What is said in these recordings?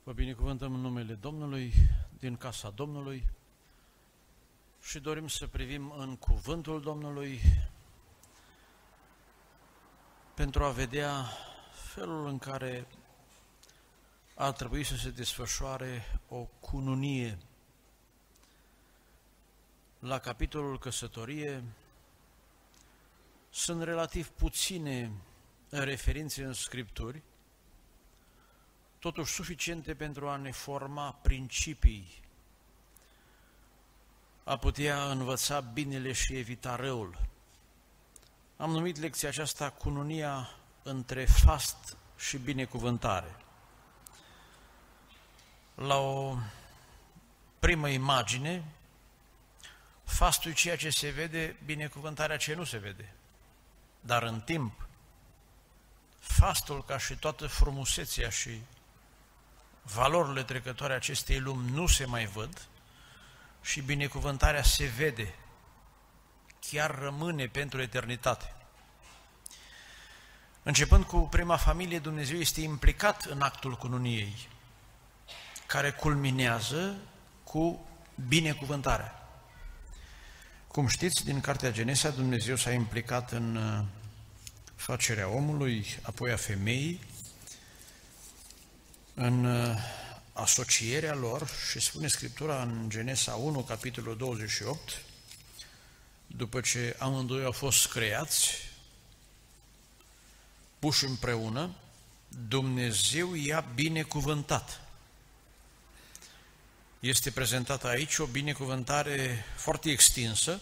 Vă binecuvântăm în numele Domnului, din casa Domnului și dorim să privim în cuvântul Domnului pentru a vedea felul în care ar trebui să se desfășoare o cununie. La capitolul căsătorie sunt relativ puține referințe în Scripturi, totuși suficiente pentru a ne forma principii, a putea învăța binele și evita răul. Am numit lecția aceasta cununia între fast și binecuvântare. La o primă imagine, fastul e ceea ce se vede, binecuvântarea ce nu se vede. Dar în timp, fastul, ca și toată frumusețea și valorile trecătoare acestei lumi nu se mai văd și binecuvântarea se vede, chiar rămâne pentru eternitate. Începând cu prima familie, Dumnezeu este implicat în actul cununiei, care culminează cu binecuvântarea. Cum știți, din Cartea Genesa, Dumnezeu s-a implicat în facerea omului, apoi a femeii, în asocierea lor și spune Scriptura în Genesa 1, capitolul 28, după ce amândoi au fost creați, puși împreună, Dumnezeu i-a binecuvântat. Este prezentată aici o binecuvântare foarte extinsă,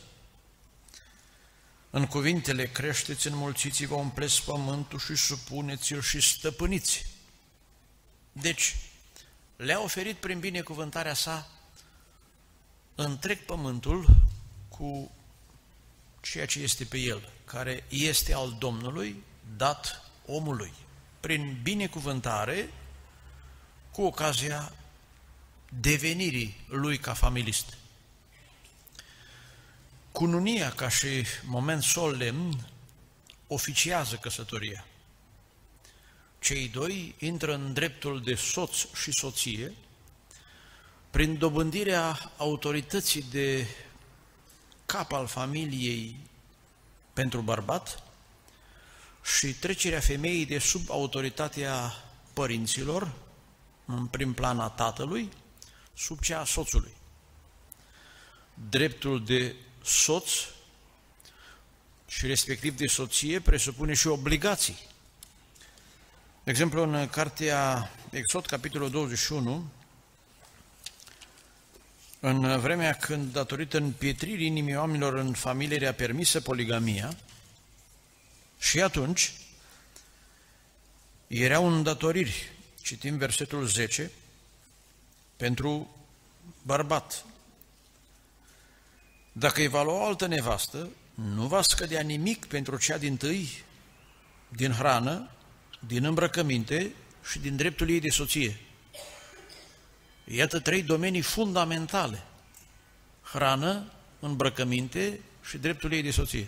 în cuvintele creșteți, înmulțiți-vă, umpleți pământul și supuneți-l și stăpâniți. Deci, le-a oferit prin binecuvântarea sa întreg pământul cu ceea ce este pe el, care este al Domnului, dat omului, prin binecuvântare cu ocazia devenirii lui ca familist. Cununia, ca și moment solemn, oficiază căsătoria. Cei doi intră în dreptul de soț și soție prin dobândirea autorității de cap al familiei pentru bărbat și trecerea femeii de sub autoritatea părinților, în prim plan a tatălui, sub cea a soțului. Dreptul de soț și respectiv de soție presupune și obligații. De exemplu, în cartea Exod, capitolul 21, în vremea când, datorită împietririi inimii oamenilor în familie, era permisă poligamia, și atunci erau îndatoriri, citim versetul 10, pentru bărbat. Dacă îi va lua o altă nevastă, nu va scădea nimic pentru cea dintâi din hrană, din îmbrăcăminte și din dreptul ei de soție. Iată trei domenii fundamentale: hrană, îmbrăcăminte și dreptul ei de soție.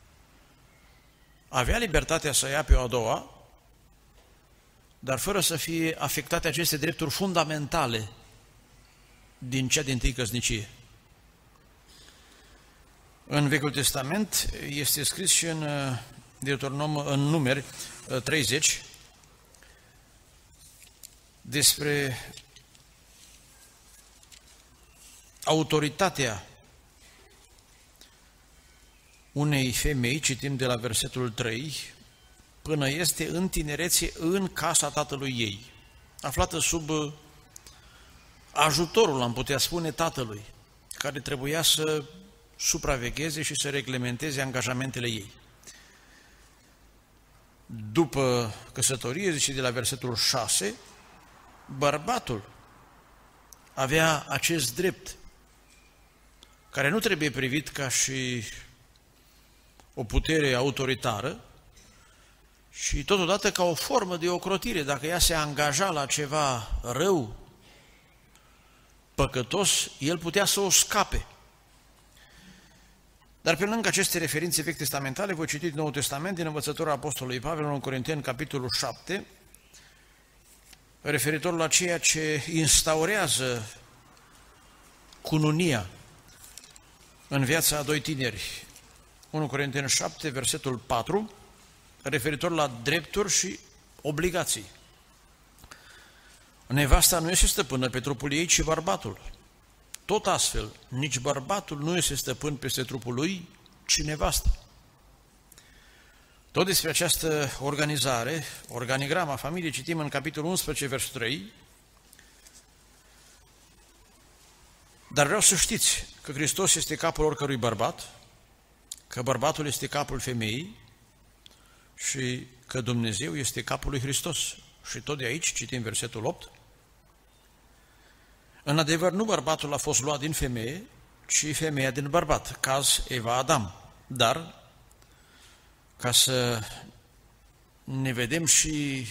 Avea libertatea să ia pe o a doua, dar fără să fie afectate aceste drepturi fundamentale din cea dintâi căsnicie. În Vechiul Testament este scris și în Deuteronom, în Numeri 30, despre autoritatea unei femei, citim de la versetul 3, până este în tinerețe în casa tatălui ei, aflată sub ajutorul, am putea spune, tatălui, care trebuia să supravegheze și să reglementeze angajamentele ei. După căsătorie, zice de la versetul 6, bărbatul avea acest drept, care nu trebuie privit ca și o putere autoritară, și totodată ca o formă de ocrotire. Dacă ea se angaja la ceva rău, păcătos, el putea să o scape. Dar pe lângă aceste referințe vechi testamentale, voi citi din Noul Testament, din învățătura Apostolului Pavel, în Corinteni, capitolul 7, referitor la ceea ce instaurează cununia în viața a doi tineri. 1 Corinteni 7, versetul 4, referitor la drepturi și obligații. Nevasta nu este stăpână pe trupul ei, ci bărbatul. Tot astfel, nici bărbatul nu este stăpân peste trupul lui, ci nevasta. Tot despre această organizare, organigrama familiei, citim în capitolul 11, versul 3. Dar vreau să știți că Hristos este capul oricărui bărbat, că bărbatul este capul femeii și că Dumnezeu este capul lui Hristos. Și tot de aici citim versetul 8. În adevăr, nu bărbatul a fost luat din femeie, ci femeia din bărbat, caz Eva-Adam. Dar, ca să ne vedem și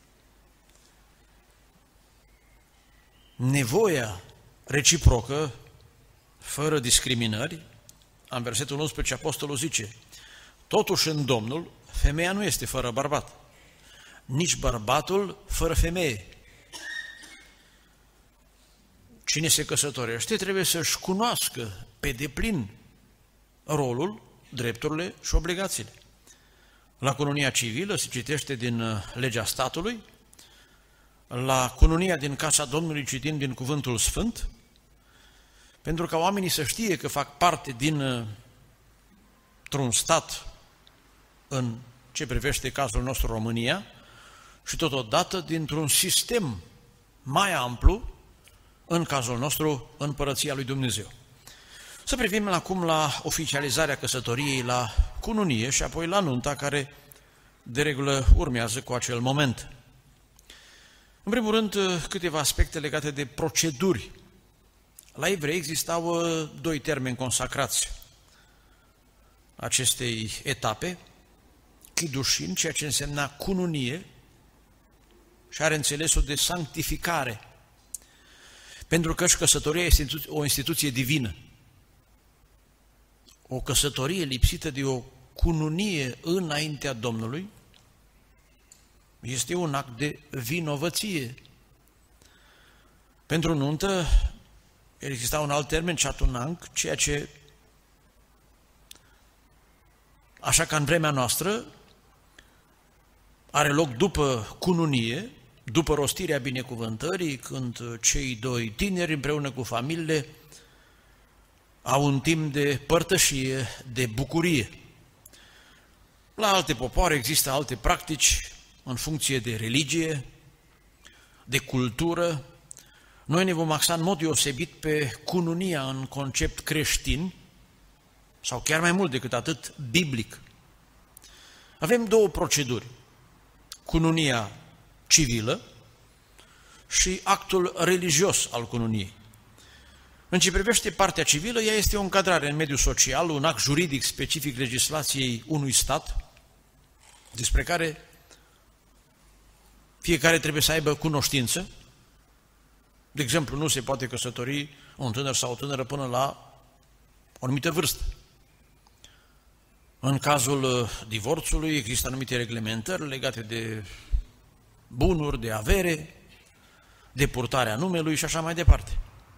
nevoia reciprocă, fără discriminări, în versetul 11 apostolul zice: totuși în Domnul, femeia nu este fără bărbat, nici bărbatul fără femeie. Cine se căsătorește trebuie să-și cunoască pe deplin rolul, drepturile și obligațiile. La cununia civilă se citește din legea statului, la cununia din casa Domnului citim din Cuvântul Sfânt, pentru ca oamenii să știe că fac parte dintr-un stat în ce privește cazul nostru România și totodată dintr-un sistem mai amplu în cazul nostru Împărăția lui Dumnezeu. Să privim acum la oficializarea căsătoriei, la cununie și apoi la nunta care de regulă urmează cu acel moment. În primul rând, câteva aspecte legate de proceduri. La evrei existau doi termeni consacrați acestei etape: chidușin, ceea ce însemna cununie și are înțelesul de sanctificare, pentru că căsătoria este o instituție divină. O căsătorie lipsită de o cununie înaintea Domnului este un act de vinovăție. Pentru nuntă exista un alt termen, chatunang, ceea ce, așa ca în vremea noastră, are loc după cununie, după rostirea binecuvântării, când cei doi tineri împreună cu familiile au un timp de părtășie, de bucurie. La alte popoare există alte practici în funcție de religie, de cultură. Noi ne vom axa în mod deosebit pe cununia în concept creștin, sau chiar mai mult decât atât, biblic. Avem două proceduri: cununia civilă și actul religios al cununiei. În ce privește partea civilă, ea este o încadrare în mediul social, un act juridic specific legislației unui stat, despre care fiecare trebuie să aibă cunoștință. De exemplu, nu se poate căsători un tânăr sau o tânără până la o anumită vârstă. În cazul divorțului există anumite reglementări legate de bunuri, de avere, de purtarea numelui și așa mai departe.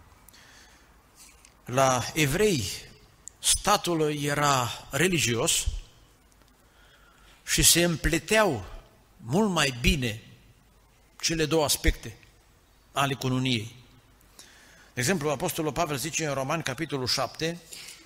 La evrei, statul era religios și se împleteau mult mai bine cele două aspecte ale cununiei. De exemplu, Apostolul Pavel zice în Romani, capitolul 7,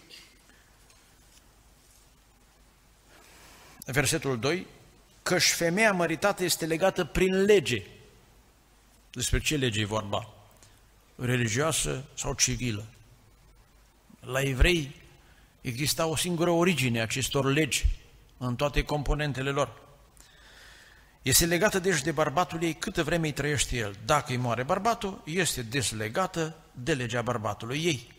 versetul 2, căci femeia măritată este legată prin lege. Despre ce lege e vorba? Religioasă sau civilă? La evrei exista o singură origine a acestor legi în toate componentele lor. Este legată deci de bărbatul ei câtă vreme îi trăiește el. Dacă îi moare bărbatul, este deslegată de legea bărbatului ei.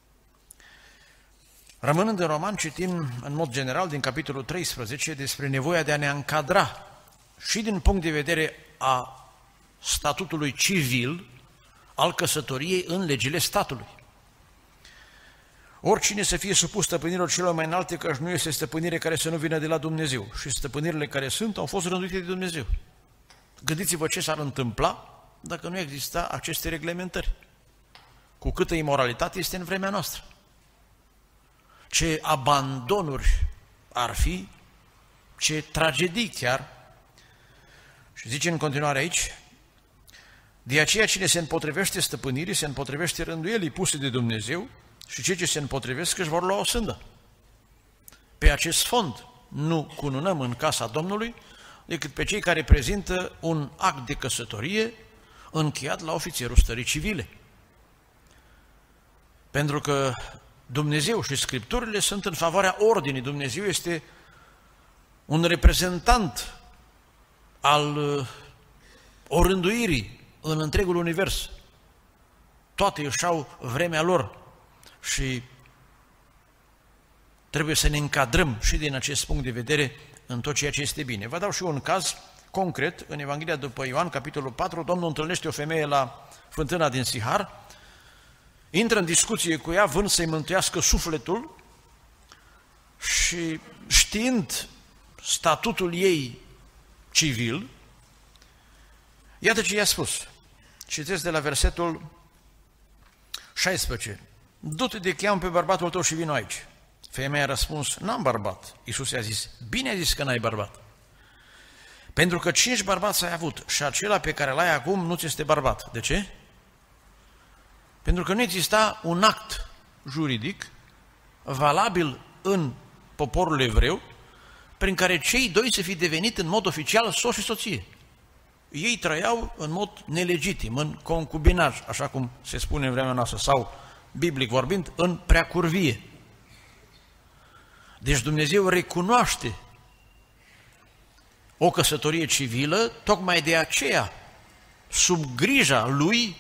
Rămânând în Roman, citim în mod general din capitolul 13 despre nevoia de a ne încadra și din punct de vedere a statutului civil al căsătoriei în legile statului. Oricine să fie supus stăpânirilor celor mai înalte, căci nu este stăpânire care să nu vină de la Dumnezeu. Și stăpânirile care sunt au fost rânduite de Dumnezeu. Gândiți-vă ce s-ar întâmpla dacă nu exista aceste reglementări. Cu câtă imoralitate este în vremea noastră. Ce abandonuri ar fi, ce tragedii chiar. Și zice în continuare aici, de aceea cine se împotrivește stăpânirii, se împotrivește rânduielii puse de Dumnezeu și cei ce se împotrivesc își vor lua o sândă. Pe acest fond nu cununăm în casa Domnului decât pe cei care prezintă un act de căsătorie încheiat la ofițerul stării civile. Pentru că Dumnezeu și Scripturile sunt în favoarea ordinii. Dumnezeu este un reprezentant al orânduirii în întregul univers. Toate își au vremea lor și trebuie să ne încadrăm și din acest punct de vedere în tot ceea ce este bine. Vă dau și un caz concret. În Evanghelia după Ioan, capitolul 4, Domnul întâlnește o femeie la fântâna din Sihar, intră în discuție cu ea, vrând să-i mântuiască sufletul și știind statutul ei civil, iată ce i-a spus. Citesc de la versetul 16. Du-te de cheamă pe bărbatul tău și vino aici. Femeia a răspuns, n-am bărbat. Iisus i-a zis, bine ai zis că n-ai bărbat. Pentru că 5 bărbați ai avut și acela pe care l-ai acum nu ți este bărbat. De ce? Pentru că nu exista un act juridic valabil în poporul evreu prin care cei doi să fi devenit în mod oficial soț și soție. Ei trăiau în mod nelegitim, în concubinaj, așa cum se spune în vremea noastră, sau, biblic vorbind, în preacurvie. Deci Dumnezeu recunoaște o căsătorie civilă, tocmai de aceea, sub grija Lui,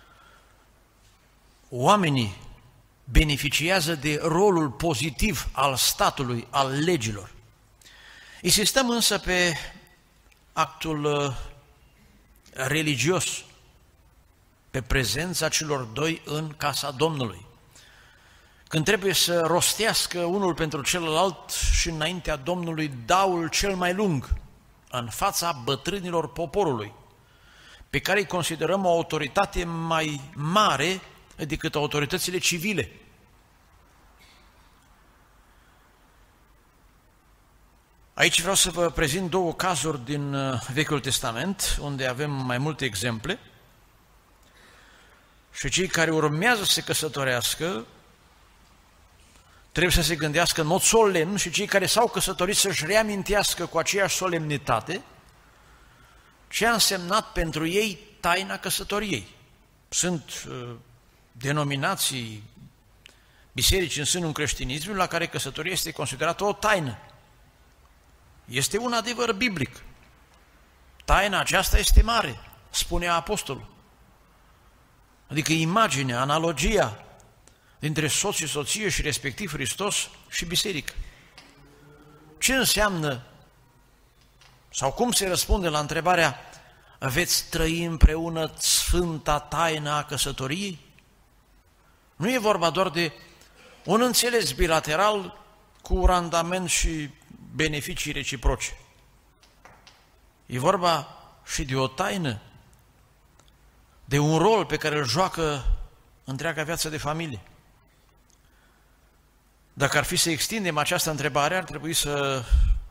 oamenii beneficiază de rolul pozitiv al statului, al legilor. Insistăm însă pe actul religios, pe prezența celor doi în casa Domnului. Când trebuie să rostească unul pentru celălalt și înaintea Domnului daul cel mai lung, în fața bătrânilor poporului, pe care îi considerăm o autoritate mai mare decât autoritățile civile. Aici vreau să vă prezint 2 cazuri din Vechiul Testament, unde avem mai multe exemple și cei care urmează să se căsătorească trebuie să se gândească în mod solemn și cei care s-au căsătorit să-și reamintească cu aceeași solemnitate ce a însemnat pentru ei taina căsătoriei. Sunt denominații, biserici în sânul creștinismului la care căsătoria este considerată o taină. Este un adevăr biblic. Taina aceasta este mare, spunea apostolul. Adică imaginea, analogia dintre soț și soție și respectiv Hristos și biserică. Ce înseamnă sau cum se răspunde la întrebarea veți trăi împreună sfânta taină a căsătoriei? Nu e vorba doar de un înțeles bilateral cu randament și beneficii reciproce. E vorba și de o taină, de un rol pe care îl joacă întreaga viață de familie. Dacă ar fi să extindem această întrebare, ar trebui să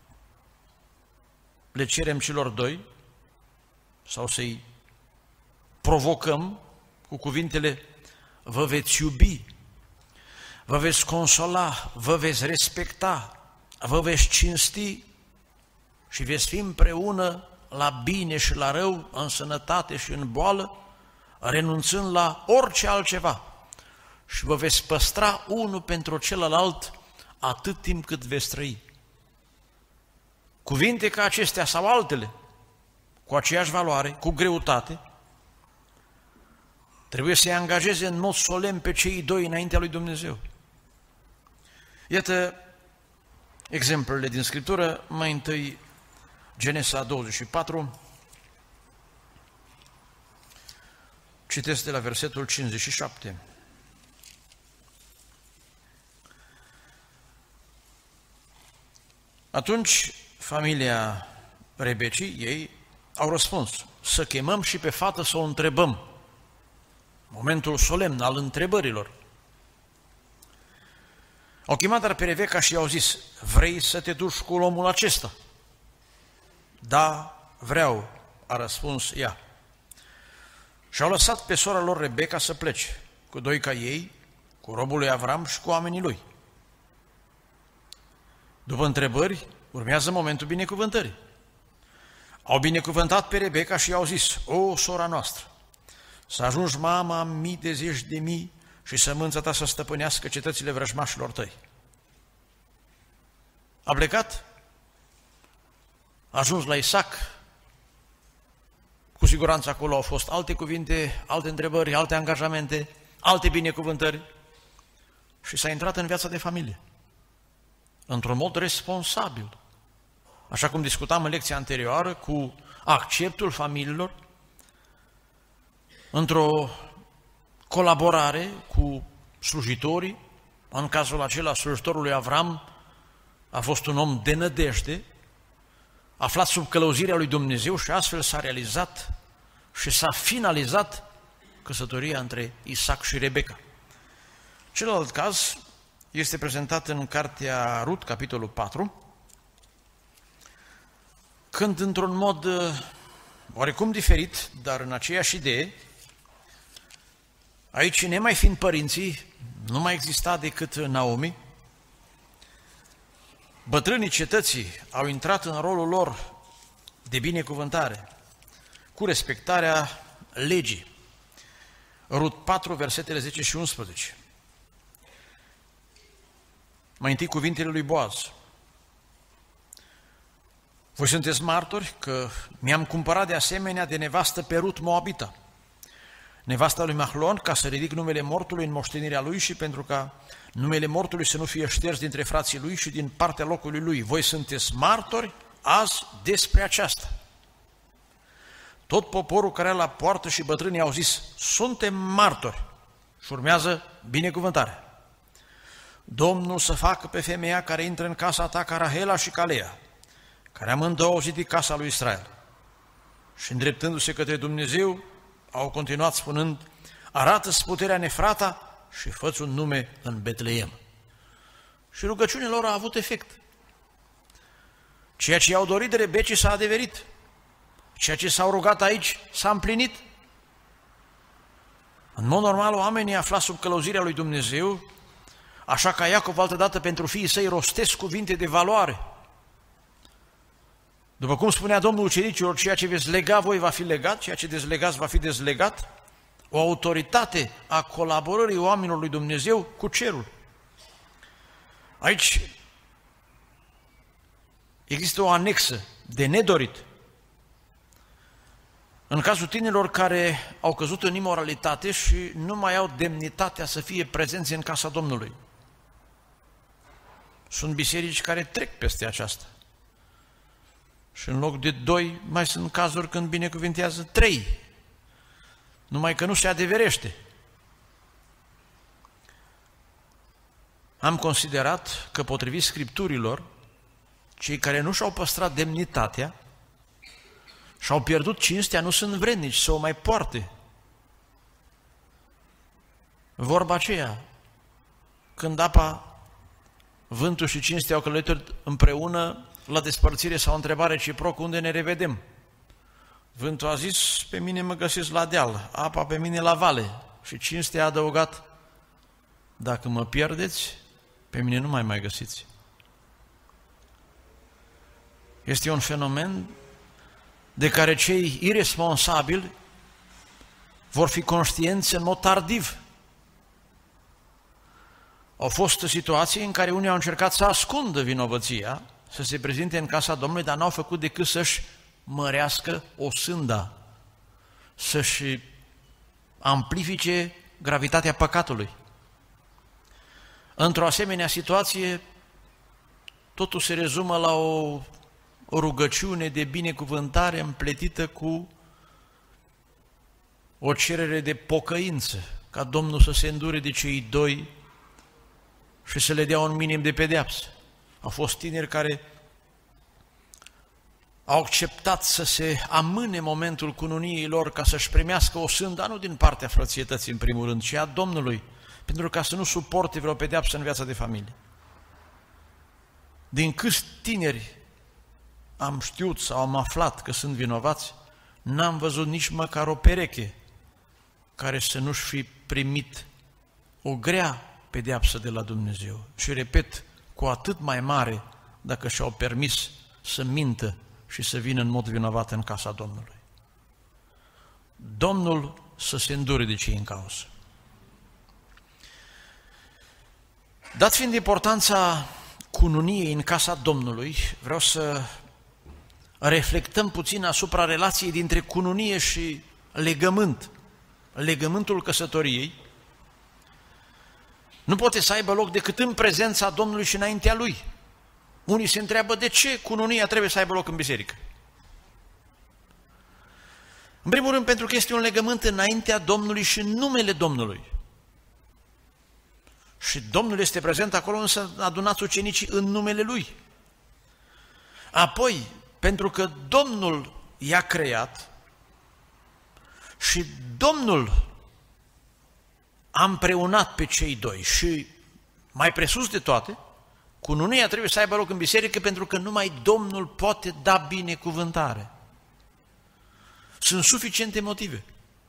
le cerem celor doi sau să-i provocăm cu cuvintele vă veți iubi, vă veți consola, vă veți respecta, vă veți cinsti și veți fi împreună la bine și la rău, în sănătate și în boală, renunțând la orice altceva și vă veți păstra unul pentru celălalt atât timp cât veți trăi. Cuvinte ca acestea sau altele, cu aceeași valoare, cu greutate, trebuie să-i angajeze în mod solemn pe cei doi înaintea lui Dumnezeu. Iată exemplele din Scriptură, mai întâi Genesa 24, citesc de la versetul 57. Atunci familia Rebecii, ei, au răspuns, să chemăm și pe fată să o întrebăm. Momentul solemn al întrebărilor. Au chemat dar pe Rebecca și i-au zis: vrei să te duci cu omul acesta? Da, vreau, a răspuns ea. Și au lăsat pe sora lor Rebecca să plece, cu doi ca ei, cu robul lui Avram și cu oamenii lui. După întrebări, urmează momentul binecuvântării. Au binecuvântat pe Rebecca și i-au zis: o, sora noastră, să ajungi mama mii de zeci de mii și sămânța ta să stăpânească cetățile vrăjmașilor tăi. A plecat, a ajuns la Isaac, cu siguranță acolo au fost alte cuvinte, alte întrebări, alte angajamente, alte binecuvântări și s-a intrat în viața de familie, într-un mod responsabil, așa cum discutam în lecția anterioară, cu acceptul familiilor, într-o colaborare cu slujitorii. În cazul acela, slujitorul lui Avram a fost un om de nădejde, aflat sub călăuzirea lui Dumnezeu și astfel s-a realizat și s-a finalizat căsătoria între Isaac și Rebecca. Celălalt caz este prezentat în cartea Rut, capitolul 4, când într-un mod oarecum diferit, dar în aceeași idee, aici, nemai fiind părinții, nu mai exista decât Naomi. Bătrânii cetății au intrat în rolul lor de binecuvântare, cu respectarea legii. Rut 4, versetele 10 și 11. Mai întâi cuvintele lui Boaz. Voi sunteți martori că mi-am cumpărat de asemenea de nevastă pe Rut Moabita, nevasta lui Mahlon, ca să ridic numele mortului în moștenirea lui și pentru ca numele mortului să nu fie șters dintre frații lui și din partea locului lui. Voi sunteți martori azi despre aceasta. Tot poporul care era la poartă și bătrânii au zis: suntem martori. Și urmează binecuvântarea. Domnul să facă pe femeia care intră în casa ta ca Rahela și ca Lea, care amândouă au zidit casa lui Israel. Și îndreptându-se către Dumnezeu, au continuat spunând: arată-ți puterea în Efrata și fă-ți un nume în Betleem. Și rugăciunea lor a avut efect. Ceea ce i-au dorit de Rebecii s-a adeverit. Ceea ce s-au rugat aici s-a împlinit. În mod normal, oamenii aflați sub călăuzirea lui Dumnezeu, așa ca Iacov altădată pentru fiii săi rostesc cuvinte de valoare. După cum spunea Domnul ucenicilor: ceea ce veți lega voi va fi legat, ceea ce dezlegați va fi dezlegat. O autoritate a colaborării oamenilor lui Dumnezeu cu cerul. Aici există o anexă de nedorit. În cazul tinerilor care au căzut în imoralitate și nu mai au demnitatea să fie prezenți în casa Domnului. Sunt biserici care trec peste aceasta. Și în loc de 2, mai sunt cazuri când binecuvintează 3. Numai că nu se adeverește. Am considerat că, potrivit Scripturilor, cei care nu și-au păstrat demnitatea și-au pierdut cinstea nu sunt vrednici să o mai poarte. Vorba aceea, când apa, vântul și cinstea au călătorit împreună, la despărțire sau întrebare reciproc: unde ne revedem? Vântul a zis: pe mine mă găsiți la deal, apa pe mine la vale. Și cinstea a adăugat: dacă mă pierdeți, pe mine nu mai găsiți. Este un fenomen de care cei irresponsabili vor fi conștienți în mod tardiv. Au fost situații în care unii au încercat să ascundă vinovăția, să se prezinte în casa Domnului, dar n-au făcut decât să-și mărească osânda, să-și amplifice gravitatea păcatului. Într-o asemenea situație, totul se rezumă la o rugăciune de binecuvântare împletită cu o cerere de pocăință, ca Domnul să se îndure de cei 2 și să le dea un minim de pedeapsă. Au fost tineri care au acceptat să se amâne momentul cununiei lor ca să-și primească o sândă, nu din partea frățietății în primul rând, ci a Domnului, pentru ca să nu suporte vreo pedeapsă în viața de familie. Din câți tineri am știut sau am aflat că sunt vinovați, n-am văzut nici măcar o pereche care să nu-și fi primit o grea pedeapsă de la Dumnezeu. Și repet, cu atât mai mare dacă și-au permis să mintă și să vină în mod vinovat în casa Domnului. Domnul să se îndure de cei în cauză. Dat fiind importanța cununiei în casa Domnului, vreau să reflectăm puțin asupra relației dintre cununie și legământ. Legământul căsătoriei nu poate să aibă loc decât în prezența Domnului și înaintea Lui. Unii se întreabă de ce cununia trebuie să aibă loc în biserică. În primul rând pentru că este un legământ înaintea Domnului și în numele Domnului. Și Domnul este prezent acolo, însă adunați ucenicii în numele Lui. Apoi, pentru că Domnul i-a creat și Domnul a împreunat pe cei doi și mai presus de toate, cununia trebuie să aibă loc în biserică pentru că numai Domnul poate da binecuvântare. Sunt suficiente motive.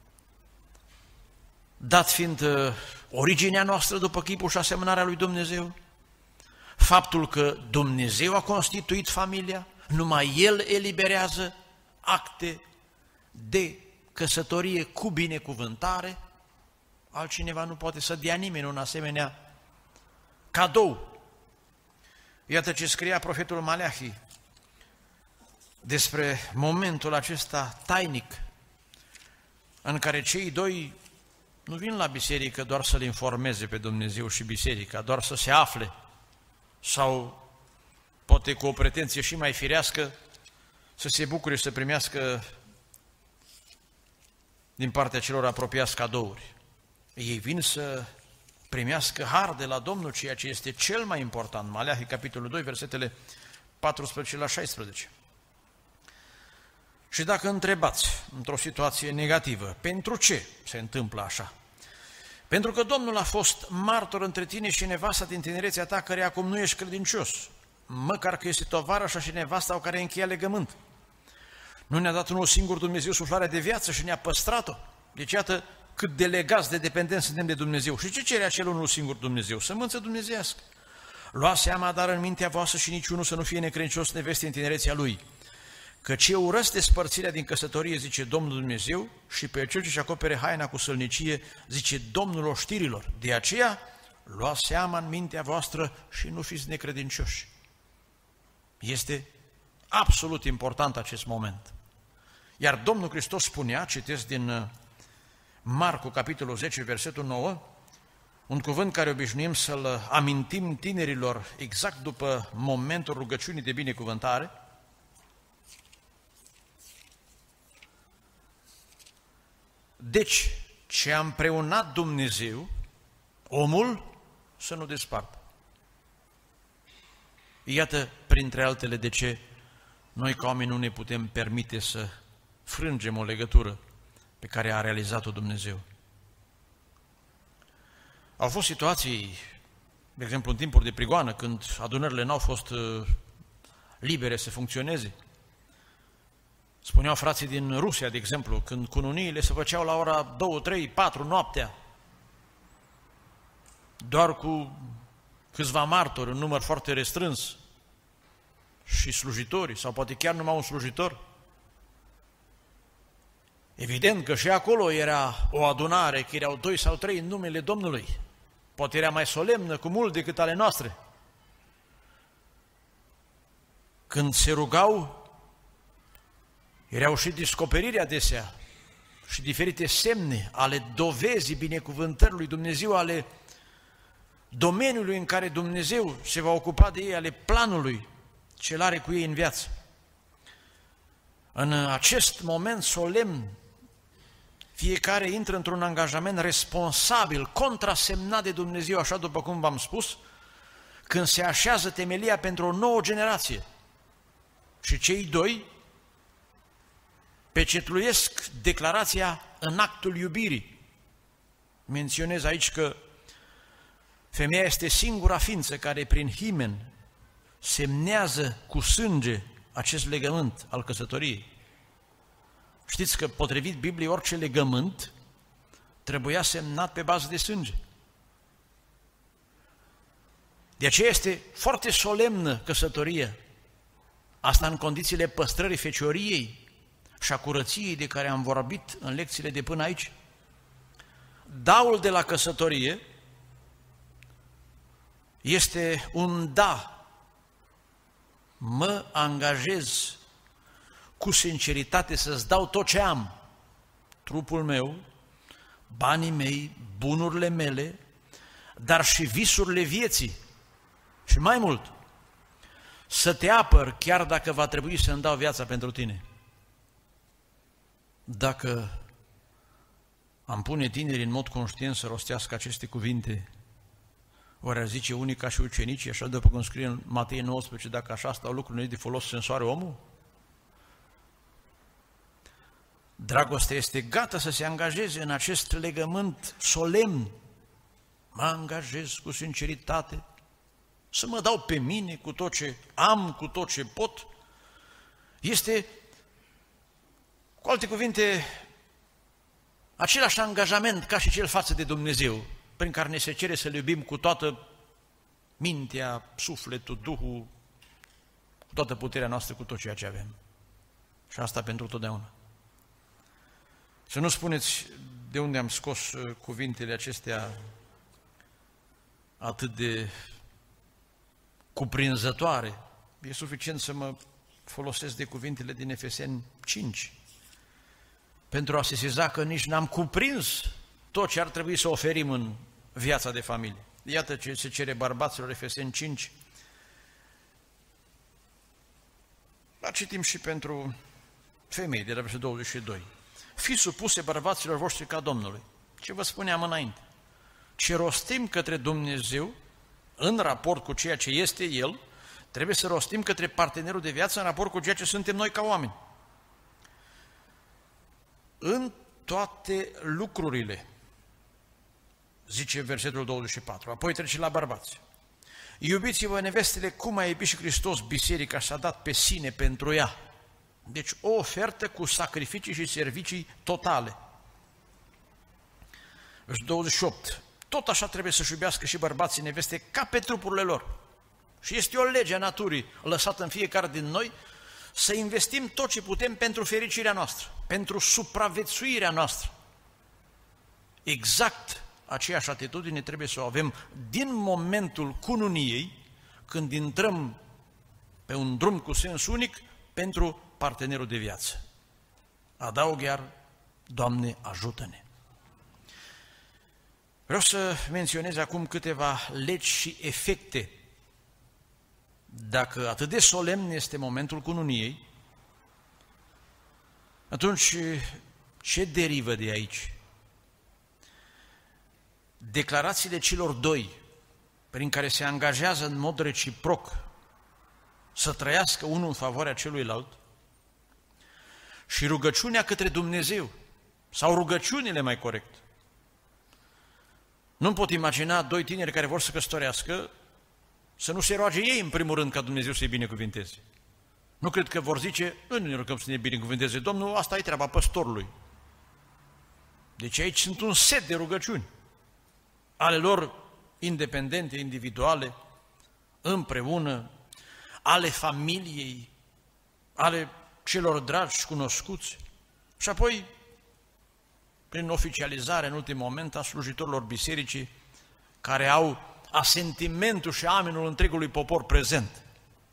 Dat fiind originea noastră după chipul și asemănarea lui Dumnezeu, faptul că Dumnezeu a constituit familia, numai El eliberează acte de căsătorie cu binecuvântare, altcineva nu poate să dea nimeni un asemenea cadou. Iată ce scria profetul Maleahi despre momentul acesta tainic în care cei doi nu vin la biserică doar să-L informeze pe Dumnezeu și biserica, doar să se afle sau poate cu o pretenție și mai firească să se bucure și să primească din partea celor apropiați cadouri. Ei vin să primească har de la Domnul, ceea ce este cel mai important. Maleahi, capitolul 2, versetele 14 la 16. Și dacă întrebați, într-o situație negativă, pentru ce se întâmplă așa? Pentru că Domnul a fost martor între tine și nevasta din tinerețea ta, care acum nu ești credincios, măcar că este tovarășa și nevasta cu care încheia legământ. Nu ne-a dat unul singur Dumnezeu suflarea de viață și ne-a păstrat-o. Deci iată cât de legați, de dependenți suntem de Dumnezeu. Și ce cere acel unul singur Dumnezeu? Sămânță dumnezeiască. Luați seama, dar în mintea voastră și niciunul să nu fie necredincios neveste în tinerețea lui. Căci eu urăsc despărțirea din căsătorie, zice Domnul Dumnezeu, și pe cel ce-și acopere haina cu sălnicie, zice Domnul oștirilor. De aceea, luați seama în mintea voastră și nu fiți necredincioși. Este absolut important acest moment. Iar Domnul Hristos spunea, citesc din Marcu, capitolul 10, versetul 9, un cuvânt care obișnuim să-l amintim tinerilor exact după momentul rugăciunii de binecuvântare. Deci, ce a împreunat Dumnezeu, omul să nu despartă. Iată, printre altele, de ce noi ca oameni nu ne putem permite să frângem o legătură pe care a realizat-o Dumnezeu. Au fost situații, de exemplu, în timpuri de prigoană, când adunările n-au fost libere să funcționeze. Spuneau frații din Rusia, de exemplu, când cununiile se făceau la ora 2, 3, 4 noaptea, doar cu câțiva martori, un număr foarte restrâns, și slujitori, sau poate chiar numai un slujitor. Evident că și acolo era o adunare, că erau 2 sau 3 în numele Domnului. Poate era mai solemnă cu mult decât ale noastre. Când se rugau, erau și descoperiri adesea și diferite semne ale dovezii binecuvântării lui Dumnezeu, ale domeniului în care Dumnezeu se va ocupa de ei, ale planului ce-L are cu ei în viață. În acest moment solemn, fiecare intră într-un angajament responsabil, contrasemnat de Dumnezeu, așa după cum v-am spus, când se așează temelia pentru o nouă generație. Și cei doi pecetluiesc declarația în actul iubirii. Menționez aici că femeia este singura ființă care prin himen semnează cu sânge acest legământ al căsătoriei. Știți că, potrivit Bibliei, orice legământ trebuia semnat pe bază de sânge. De aceea este foarte solemnă căsătoria. Asta în condițiile păstrării fecioriei și a curăției de care am vorbit în lecțiile de până aici. Daul de la căsătorie este un da. Mă angajez cu sinceritate să-ți dau tot ce am, trupul meu, banii mei, bunurile mele, dar și visurile vieții. Și mai mult, să te apăr chiar dacă va trebui să-mi dau viața pentru tine. Dacă am pune tinerii în mod conștient să rostească aceste cuvinte, oare ar zice unii ca și ucenicii, așa după cum scrie în Matei 19, dacă așa stau lucrurile, de folos să însoare omul? Dragostea este gata să se angajeze în acest legământ solemn. Mă angajez cu sinceritate să mă dau pe mine cu tot ce am, cu tot ce pot. Este, cu alte cuvinte, același angajament ca și cel față de Dumnezeu, prin care ne se cere să-L iubim cu toată mintea, sufletul, Duhul, cu toată puterea noastră, cu tot ceea ce avem. Și asta pentru totdeauna. Să nu spuneți de unde am scos cuvintele acestea atât de cuprinzătoare. E suficient să mă folosesc de cuvintele din Efeseni 5 pentru a se sesiza că nici n-am cuprins tot ce ar trebui să oferim în viața de familie. Iată ce se cere bărbaților, Efeseni 5. Dar citim și pentru femei, de la versetul 22. Fiți supuse bărbaților voștri ca Domnului. Ce vă spuneam înainte? Ce rostim către Dumnezeu în raport cu ceea ce este El, trebuie să rostim către partenerul de viață în raport cu ceea ce suntem noi ca oameni. În toate lucrurile, zice versetul 24, apoi trece la bărbați. Iubiți-vă nevestele cum a iubit și Hristos biserica și a dat pe sine pentru ea. Deci o ofertă cu sacrificii și servicii totale. Versetul 28. Tot așa trebuie să-și iubească și bărbații neveste ca pe trupurile lor. Și este o lege a naturii lăsată în fiecare din noi să investim tot ce putem pentru fericirea noastră, pentru supraviețuirea noastră. Exact aceeași atitudine trebuie să o avem din momentul cununiei, când intrăm pe un drum cu sens unic pentru partenerul de viață. Adaug iar, Doamne, ajută-ne! Vreau să menționez acum câteva legi și efecte. Dacă atât de solemn este momentul cununiei, atunci ce derivă de aici? Declarațiile celor doi, prin care se angajează în mod reciproc să trăiască unul în favoarea celuilalt, și rugăciunea către Dumnezeu, sau rugăciunile mai corect. Nu pot imagina doi tineri care vor să căsătorească să nu se roage ei în primul rând ca Dumnezeu să-i binecuvinteze. Nu cred că vor zice, noi nu ne rugăm să ne binecuvinteze Domnul, asta e treaba păstorului. Deci aici sunt un set de rugăciuni ale lor independente, individuale, împreună, ale familiei, ale celor dragi și cunoscuți și apoi prin oficializare în ultim moment a slujitorilor bisericii care au asentimentul și amenul întregului popor prezent.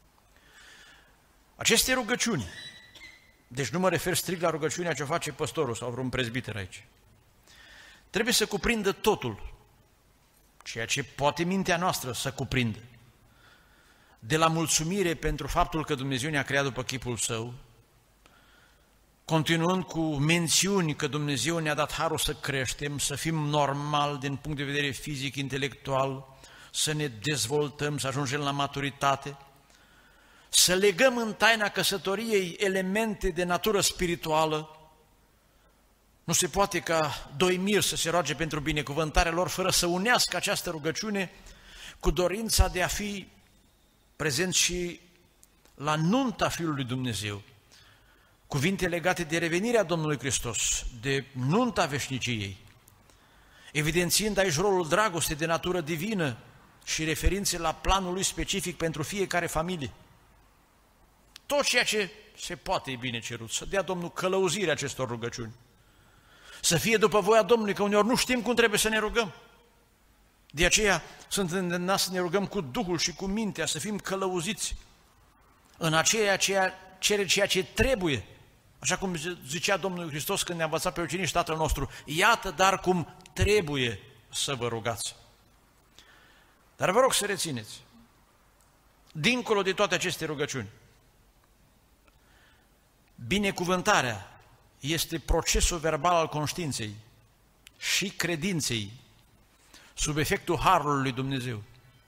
Aceste rugăciuni, deci nu mă refer strict la rugăciunea ce face păstorul sau vreun prezbiter aici, trebuie să cuprindă totul, ceea ce poate mintea noastră să cuprindă. De la mulțumire pentru faptul că Dumnezeu ne-a creat după chipul Său, continuând cu mențiuni că Dumnezeu ne-a dat harul să creștem, să fim normal din punct de vedere fizic, intelectual, să ne dezvoltăm, să ajungem la maturitate, să legăm în taina căsătoriei elemente de natură spirituală. Nu se poate ca doi miri să se roage pentru binecuvântarea lor fără să unească această rugăciune cu dorința de a fi prezent și la nunta Fiului Dumnezeu. Cuvinte legate de revenirea Domnului Hristos, de nunta veșniciei, evidențiind aici rolul dragostei de natură divină și referințe la planul lui specific pentru fiecare familie. Tot ceea ce se poate e bine cerut, să dea Domnul călăuzirea acestor rugăciuni. Să fie după voia Domnului, că uneori nu știm cum trebuie să ne rugăm. De aceea sunt îndemnați să ne rugăm cu Duhul și cu mintea, să fim călăuziți în aceea ceea ce trebuie. Așa cum zicea Domnul Hristos când ne-a învățat pe ucenici Tatăl nostru, iată dar cum trebuie să vă rugați. Dar vă rog să rețineți, dincolo de toate aceste rugăciuni, binecuvântarea este procesul verbal al conștiinței și credinței sub efectul harului lui Dumnezeu.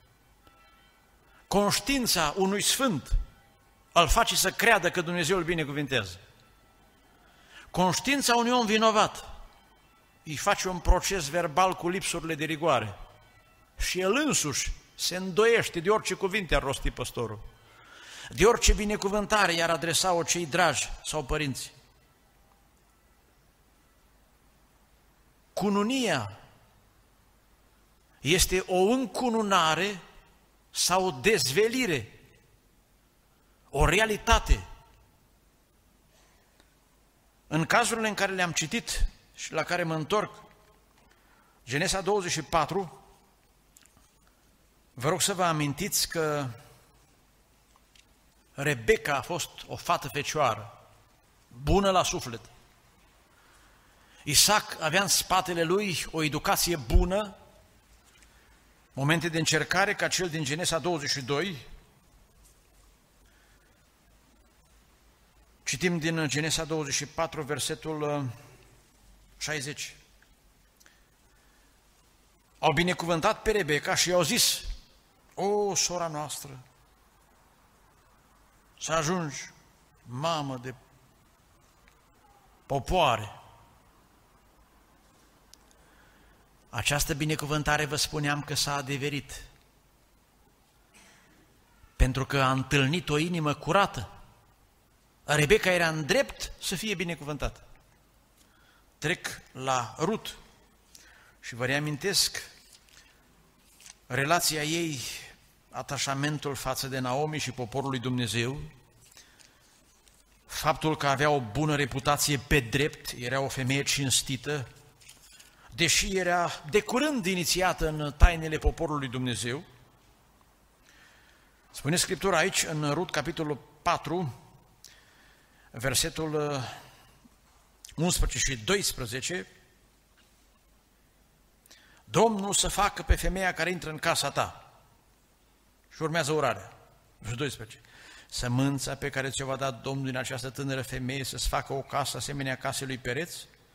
Conștiința unui sfânt îl face să creadă că Dumnezeu îl binecuvintează. Conștiința unui om vinovat îi face un proces verbal cu lipsurile de rigoare și el însuși se îndoiește de orice cuvinte ar rosti păstorul, de orice binecuvântare i-ar adresa-o cei dragi sau părinți. Cununia este o încununare sau o dezvelire, o realitate. În cazurile în care le-am citit și la care mă întorc, Genesa 24, vă rog să vă amintiți că Rebecca a fost o fată fecioară, bună la suflet. Isaac avea în spatele lui o educație bună, momente de încercare ca cel din Genesa 22. Citim din Genesa 24, versetul 60. Au binecuvântat pe Rebecca și i-au zis, o, sora noastră, să ajungi mamă de popoare. Această binecuvântare vă spuneam că s-a adeverit, pentru că a întâlnit o inimă curată. Rebecca era în drept să fie binecuvântată. Trec la Rut și vă reamintesc relația ei, atașamentul față de Naomi și poporul lui Dumnezeu, faptul că avea o bună reputație pe drept, era o femeie cinstită, deși era de curând inițiată în tainele poporului Dumnezeu. Spune Scriptura aici, în Rut, capitolul 4, versetul 11 și 12, Domnul să facă pe femeia care intră în casa ta. Și urmează urarea. Versetul 12. Sămânța pe care ți-o va da Domnul din această tânără femeie să-ți facă o casă asemenea casei lui Pereț,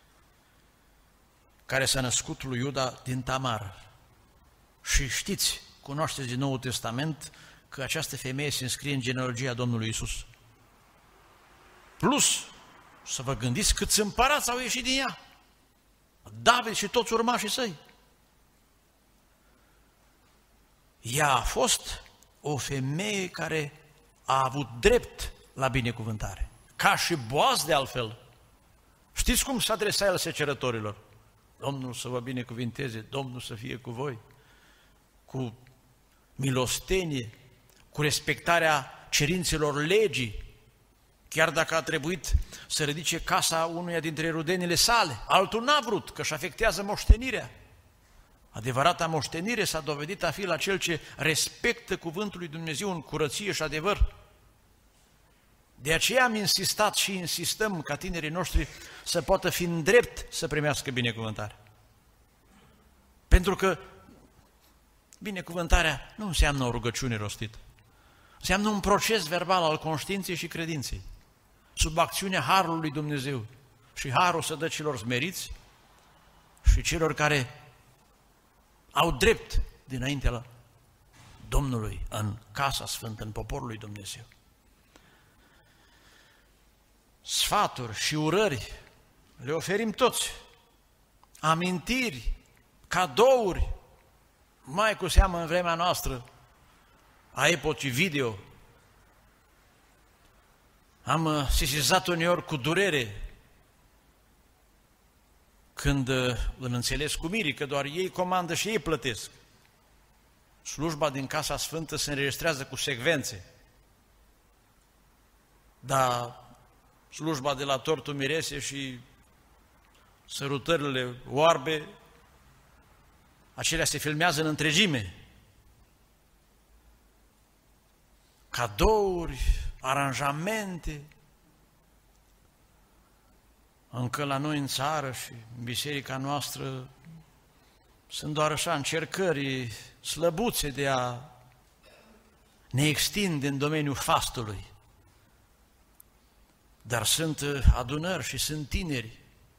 care s-a născut lui Iuda din Tamar. Și știți, cunoașteți din Noul Testament, că această femeie se înscrie în genealogia Domnului Iisus. Plus, să vă gândiți câți împărați au ieșit din ea. David și toți urmașii săi. Ea a fost o femeie care a avut drept la binecuvântare. Ca și Boaz de altfel. Știți cum se adresa el secerătorilor? Domnul să vă binecuvinteze, Domnul să fie cu voi. Cu milostenie, cu respectarea cerințelor legii, chiar dacă a trebuit să ridice casa unuia dintre rudenile sale. Altul n-a vrut, că își afectează moștenirea. Adevărata moștenire s-a dovedit a fi la cel ce respectă cuvântul lui Dumnezeu în curăție și adevăr. De aceea am insistat și insistăm ca tinerii noștri să poată fi în drept să primească binecuvântare. Pentru că binecuvântarea nu înseamnă o rugăciune rostită. Înseamnă un proces verbal al conștiinței și credinței, sub acțiunea harului lui Dumnezeu. Și harul se dă celor smeriți și celor care au drept dinaintea Domnului în casa sfântă, în poporul lui Dumnezeu. sfaturi și urări, le oferim toți, amintiri, cadouri, mai cu seamă în vremea noastră, a epocii video. Am sesizat uneori cu durere când îl înțeles cu mirii, că doar ei comandă și ei plătesc. Slujba din Casa Sfântă se înregistrează cu secvențe, dar slujba de la tortul mirese și sărutările oarbe, acelea se filmează în întregime. Cadouri, aranjamente. Încă la noi în țară și în biserica noastră sunt doar așa încercări slăbuțe de a ne extinde în domeniul fastului. Dar sunt adunări și sunt tineri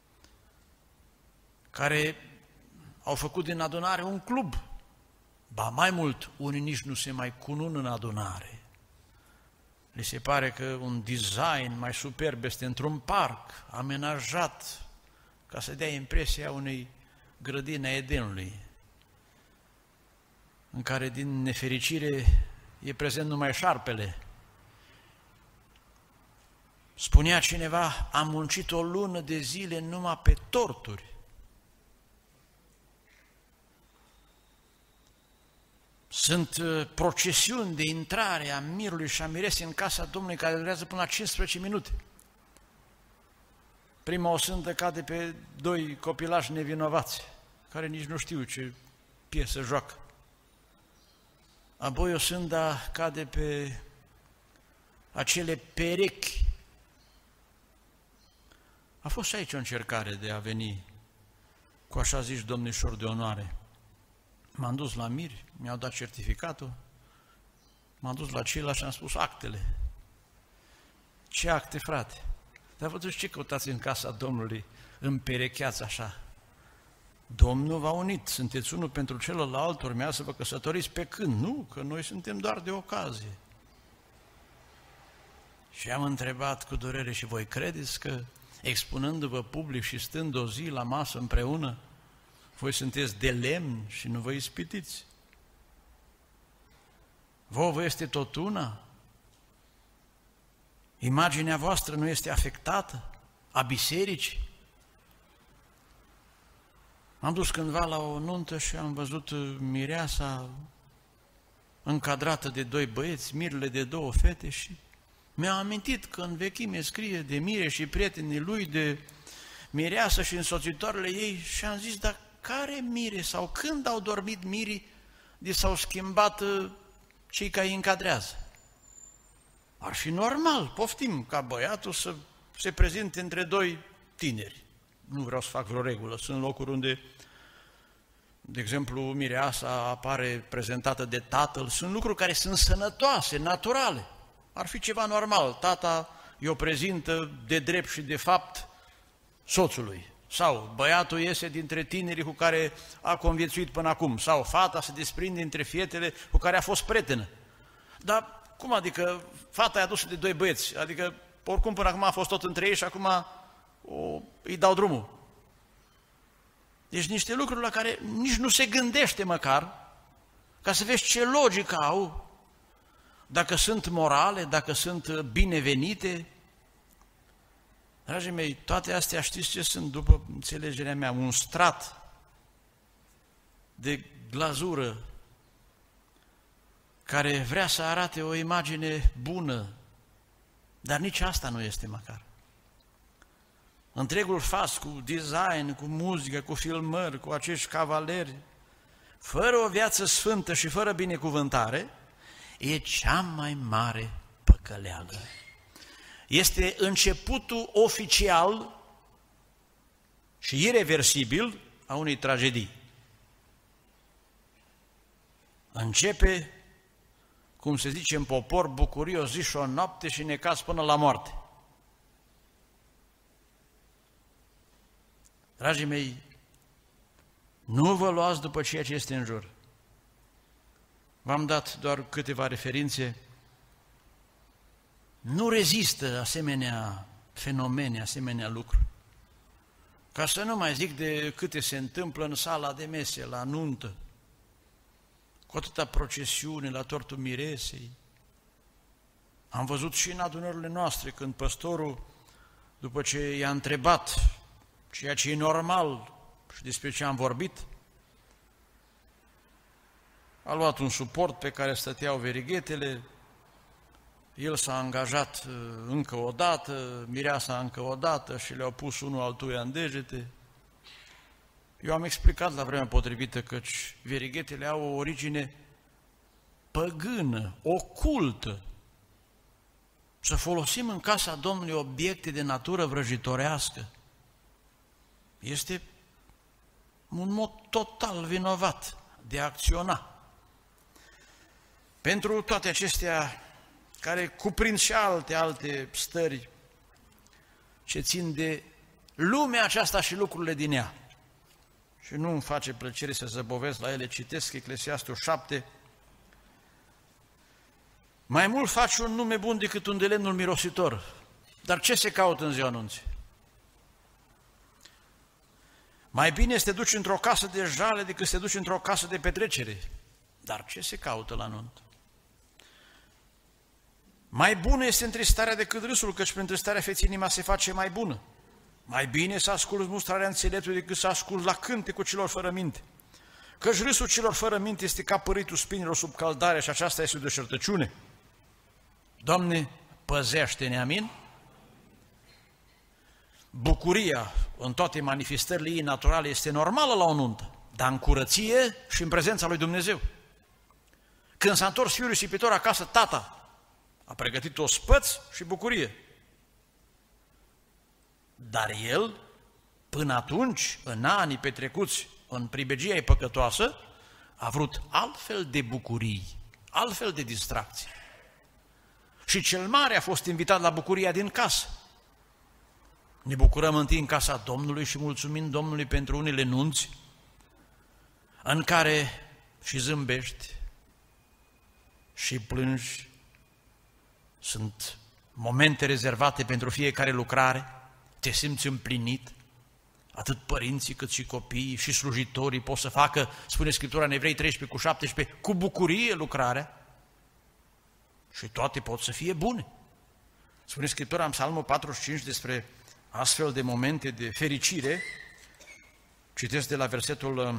care au făcut din adunare un club. Ba mai mult, unii nici nu se mai cunun în adunare. Le se pare că un design mai superb este într-un parc amenajat ca să dea impresia unei grădini a Edenului, în care din nefericire e prezent numai șarpele. Spunea cineva, am muncit o lună de zile numai pe torturi. Sunt procesiuni de intrare a mirului și a miresei în casa Domnului care durează până la 15 minute. Prima o sândă cade pe doi copilași nevinovați, care nici nu știu ce piesă joacă. Apoi o sândă cade pe acele perechi. A fost și aici o încercare de a veni cu așa zici domnișori de onoare. M-am dus la miri, mi-au dat certificatul, m-am dus la ceilalți și am spus actele. Ce acte, frate? Dar vă duci ce căutați în casa Domnului, împerecheați așa? Domnul v-a unit, sunteți unul pentru celălalt, urmează să vă căsătoriți pe când? Nu, că noi suntem doar de ocazie. Și am întrebat cu durere, și voi credeți că expunându-vă public și stând o zi la masă împreună, voi sunteți de lemn și nu vă ispitiți? Vă este tot una? Imaginea voastră nu este afectată? A bisericii? Am dus cândva la o nuntă și am văzut mireasa încadrată de doi băieți, mirele de două fete și mi-am amintit că în vechime scrie de mire și prietenii lui, de mireasă și însoțitoarele ei și am zis, dar care mire sau când au dormit mirii de s-au schimbat cei care îi încadrează? Ar fi normal, poftim, ca băiatul să se prezinte între doi tineri. Nu vreau să fac vreo regulă, sunt locuri unde, de exemplu, mireasa apare prezentată de tatăl, sunt lucruri care sunt sănătoase, naturale. Ar fi ceva normal, tata i-o prezintă de drept și de fapt soțului. Sau băiatul iese dintre tinerii cu care a conviețuit până acum, sau fata se desprinde dintre fietele cu care a fost prietenă. Dar cum adică fata e adusă de doi băieți? Adică oricum până acum a fost tot între ei și acum îi dau drumul. Deci niște lucruri la care nici nu se gândește măcar, ca să vezi ce logică au, dacă sunt morale, dacă sunt binevenite. Dragii mei, toate astea știți ce sunt, după înțelegerea mea? Un strat de glazură care vrea să arate o imagine bună, dar nici asta nu este măcar. Întregul fast cu design, cu muzică, cu filmări, cu acești cavaleri, fără o viață sfântă și fără binecuvântare, e cea mai mare păcăleală. Este începutul oficial și ireversibil a unei tragedii. Începe, cum se zice în popor, bucurie o zi și o noapte și necaz până la moarte. Dragii mei, nu vă luați după ceea ce este în jur. V-am dat doar câteva referințe. Nu rezistă asemenea fenomene, asemenea lucruri. Ca să nu mai zic de câte se întâmplă în sala de mese, la nuntă, cu atâta procesiune, la tortul miresei. Am văzut și în adunările noastre, când păstorul, după ce i-a întrebat ceea ce e normal și despre ce am vorbit, a luat un suport pe care stăteau verighetele, el s-a angajat încă o dată, mireasa încă o dată și le-au pus unul altuia în degete. Eu am explicat la vremea potrivită că verighetele au o origine păgână, ocultă. Să folosim în casa Domnului obiecte de natură vrăjitorească este un mod total vinovat de a acționa. Pentru toate acestea, care cuprind și alte stări ce țin de lumea aceasta și lucrurile din ea. Și nu îmi face plăcere să zăbovesc la ele, citesc Eclesiastul 7. Mai mult faci un nume bun decât un de lemnul mirositor. Dar ce se caută în ziua anunții? Mai bine să te duci într-o casă de jale decât să te duci într-o casă de petrecere. Dar ce se caută la nuntă? Mai bună este întristarea decât râsul, căci prin întristarea feții inima se face mai bună. Mai bine să asculți mustrarea înțeleptului decât să asculți la cântecul celor fără minte. Căci râsul celor fără minte este ca păritul spinilor sub căldare și aceasta este o deșertăciune. Doamne, păzește-ne, amin? Bucuria în toate manifestările ei naturale este normală la o nuntă, dar în curăție și în prezența lui Dumnezeu. Când s-a întors fiul risipitor acasă, tata a pregătit ospăț și bucurie. Dar el, până atunci, în anii petrecuți în pribegia ei păcătoasă, a vrut altfel de bucurii, altfel de distracții. Și cel mare a fost invitat la bucuria din casă. Ne bucurăm întâi în casa Domnului și mulțumim Domnului pentru unele nunți în care și zâmbești și plângi. Sunt momente rezervate pentru fiecare lucrare, te simți împlinit, atât părinții cât și copiii și slujitorii pot să facă, spune Scriptura în Evrei 13:17, cu bucurie lucrarea și toate pot să fie bune. Spune Scriptura în Psalmul 45 despre astfel de momente de fericire, citesc de la versetul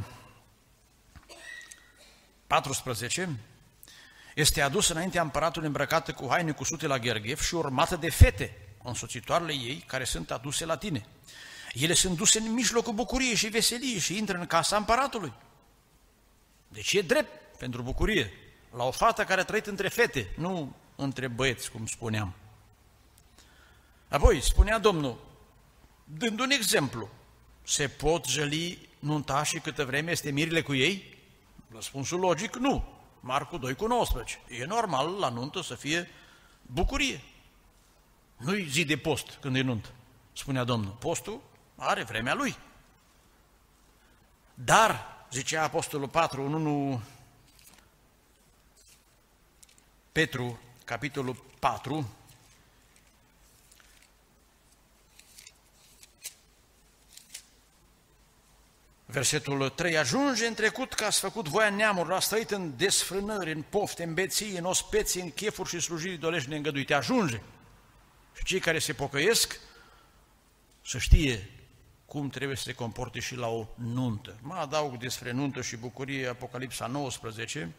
14, este adusă înaintea împăratului îmbrăcată cu haine cusute la gherghef și urmată de fete, însoțitoarele ei, care sunt aduse la tine. Ele sunt duse în mijlocul bucuriei și veseliei și intră în casa împăratului. Deci e drept pentru bucurie la o fată care a trăit între fete, nu între băieți, cum spuneam. Apoi, spunea Domnul, dând un exemplu, se pot jăli nuntașii câtă vreme este mirile cu ei? Răspunsul logic, nu. Marcu 2:19. E normal la nuntă să fie bucurie. Nu-i zi de post când e nuntă, spunea Domnul. Postul are vremea lui. Dar, zicea Apostolul 4, în 1 Petru, capitolul 4, versetul 3, ajunge în trecut că ați făcut voia neamurilor, ați trăit în desfrânări, în pofte, în beții, în ospeții, în chefuri și slujiri idolești neîngăduite. Ajunge. Și cei care se pocăiesc să știe cum trebuie să se comporte și la o nuntă. Mă adaug despre nuntă și bucurie Apocalipsa 19,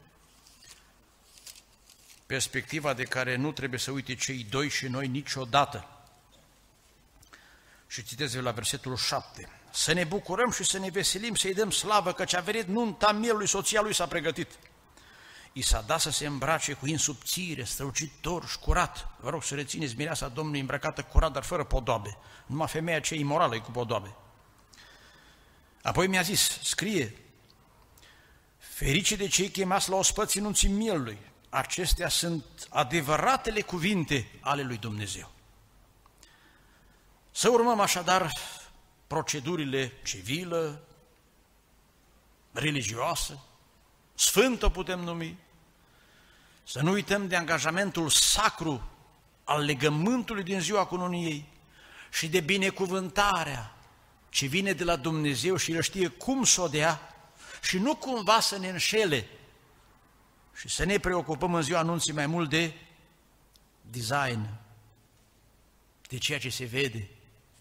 perspectiva de care nu trebuie să uite cei doi și noi niciodată. Și citesc la versetul 7. Să ne bucurăm și să ne veselim, să-i dăm slavă, căci a venit nunta mielului, soția lui s-a pregătit. I s-a dat să se îmbrace cu insubțire, strălucitor și curat. Vă rog să rețineți mireasa Domnului îmbrăcată curat, dar fără podoabe. Numai femeia cea imorală e cu podoabe. Apoi mi-a zis, scrie, ferice de cei chemați la ospății nunții mielului. Acestea sunt adevăratele cuvinte ale lui Dumnezeu. Să urmăm așadar procedurile civilă, religioasă, sfântă putem numi, să nu uităm de angajamentul sacru al legământului din ziua cununiei și de binecuvântarea ce vine de la Dumnezeu și El știe cum să o dea și nu cumva să ne înșele și să ne preocupăm în ziua anunții mai mult de design, de ceea ce se vede,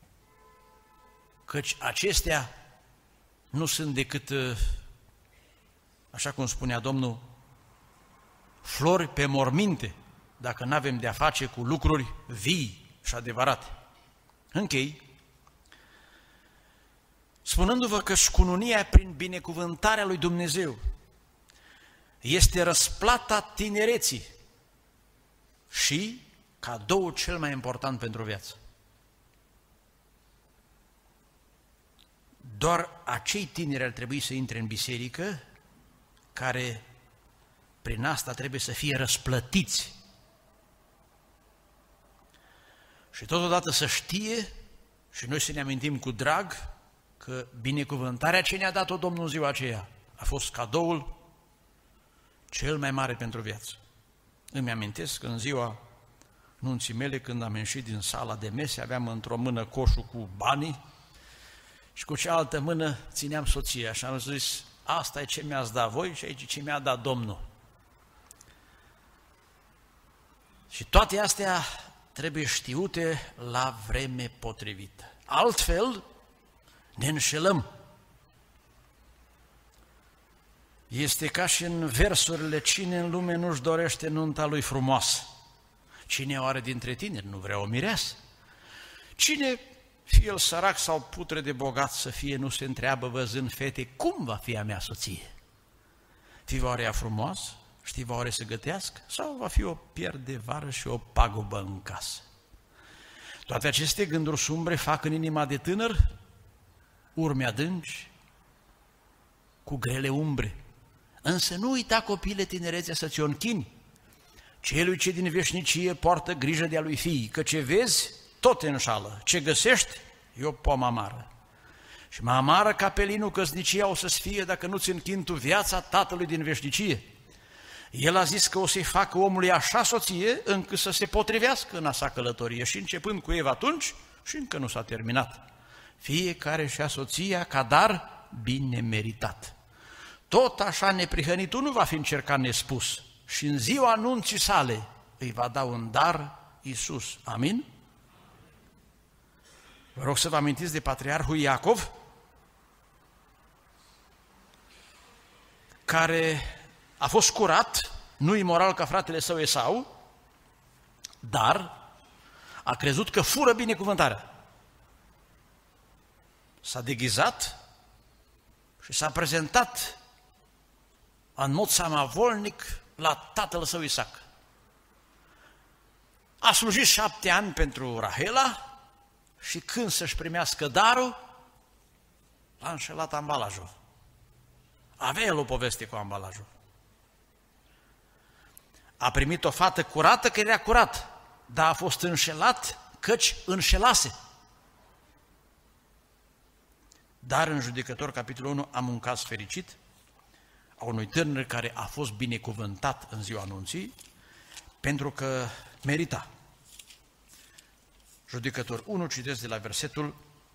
căci acestea nu sunt decât, așa cum spunea Domnul, flori pe morminte, dacă nu avem de-a face cu lucruri vii și adevărate. Închei, spunându-vă că scununia prin binecuvântarea lui Dumnezeu este răsplata tinereții și cadoul cel mai important pentru viață. Doar acei tineri ar trebui să intre în biserică care prin asta trebuie să fie răsplătiți. Și totodată să știe și noi să ne amintim cu drag că binecuvântarea ce ne-a dat-o Domnul în ziua aceea a fost cadoul cel mai mare pentru viață. Îmi amintesc că în ziua nunții mele, când am ieșit din sala de mese, aveam într-o mână coșul cu banii și cu cealaltă mână țineam soția și am zis, asta e ce mi-ați dat voi și aici ce mi-a dat Domnul. Și toate astea trebuie știute la vreme potrivită. Altfel ne înșelăm. Este ca și în versurile, cine în lume nu-și dorește nunta lui frumoasă? Cine oare dintre tineri nu vrea o mireasă? Cine, fie el sărac sau putre de bogat să fie, nu se întreabă văzând fete, cum va fi a mea soție? Fi oare ea frumoasă? Știi oare să gătească? Sau va fi o pierdevară și o pagubă în casă? Toate aceste gânduri sumbre fac în inima de tânăr urme adânci cu grele umbre. Însă nu uita, copile, tinerețea să ți-o închini celui ce din veșnicie poartă grijă de-a lui fii, că ce vezi tot te înșală, ce găsești e o pomă amară. Și mai amară ca pelinul căsnicia o să-ți fie dacă nu-ți închini tu viața Tatălui din veșnicie. El a zis că o să-i facă omului așa soție încât să se potrivească în a sa călătorie și începând cu Eva atunci și încă nu s-a terminat. Fiecare și-a soția ca dar bine meritat. Tot așa neprihănitul nu va fi încercat nespus și în ziua anunții sale îi va da un dar Iisus. Amin? Vă rog să vă amintiți de patriarhul Iacov, care a fost curat, nu imoral ca fratele său Esau, dar a crezut că fură binecuvântarea. S-a deghizat și s-a prezentat în mod samavolnic la tatăl său Isaac. A slujit 7 ani pentru Rahela și când să-și primească darul, l-a înșelat ambalajul. Avea el o poveste cu ambalajul. A primit o fată curată că era curat, dar a fost înșelat căci înșelase. Dar în Judecători, capitolul 1, am un caz fericit a unui tânăr care a fost binecuvântat în ziua anunții pentru că merita. Judecători 1, citesc de la versetul